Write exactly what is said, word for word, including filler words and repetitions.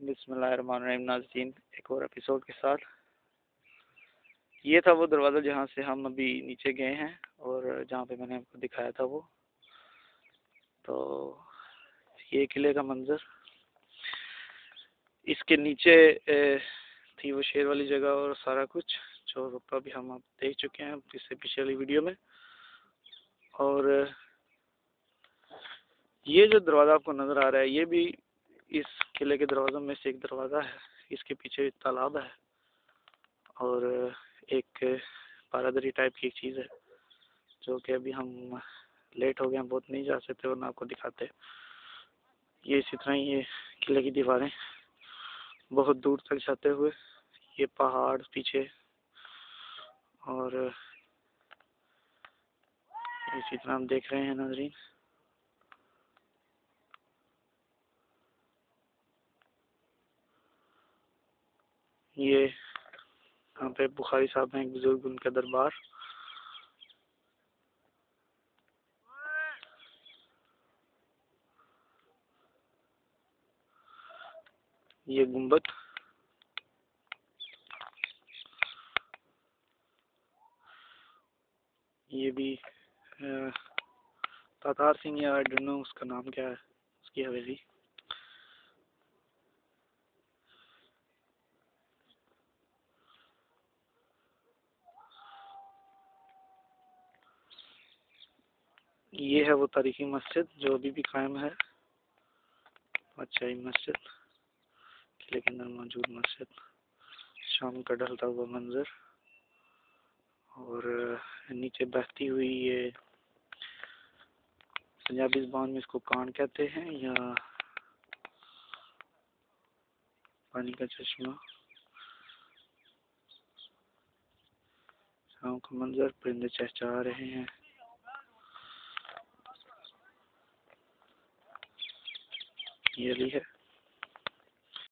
बिस्मिल्लाहिर्रहमानिर्रहीम नाज़रीन, एक और एपिसोड के साथ। ये था वो दरवाज़ा जहाँ से हम अभी नीचे गए हैं और जहाँ पे मैंने आपको दिखाया था वो। तो ये किले का मंजर, इसके नीचे थी वो शेर वाली जगह और सारा कुछ जो अभी हम आप देख चुके हैं इससे पिछली वीडियो में। और ये जो दरवाज़ा आपको नज़र आ रहा है ये भी इस किले के दरवाज़ों में से एक दरवाज़ा है। इसके पीछे तालाब है और एक बारादरी टाइप की एक चीज़ है जो कि अभी हम लेट हो गए हैं, बहुत नहीं जा सकते और ना आपको दिखाते। ये इसी तरह ये किले की दीवारें बहुत दूर तक जाते हुए, ये पहाड़ पीछे, और इसी तरह हम देख रहे हैं नाज़रीन। ये यहाँ पे बुखारी साहब हैं, एक बुजुर्ग, उनका दरबार। ये गुंबद, ये भी तातार सिंह या आई डोंट नो उसका नाम क्या है, उसकी हवेली। ये है वो तारीखी मस्जिद जो अभी भी कायम है। अच्छा, ये मस्जिद, किले के अंदर मौजूद मस्जिद, शाम का ढलता हुआ मंजर, और नीचे बहती हुई ये पंजाबी ज़बान में इसको कान कहते हैं या पानी का चश्मा। शाम का मंजर, परिंदे चहचहा रहे हैं। ये भी है।